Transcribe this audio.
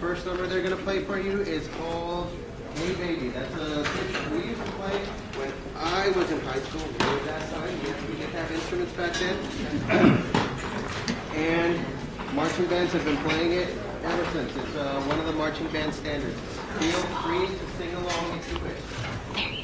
first number they're going to play for you is called Hey Baby. That's a pitch we used to play when I was in high school. We were that side. We didn't have instruments back then. And marching bands have been playing it ever since. It's one of the marching band standards. Feel free to sing along if you wish. There you go.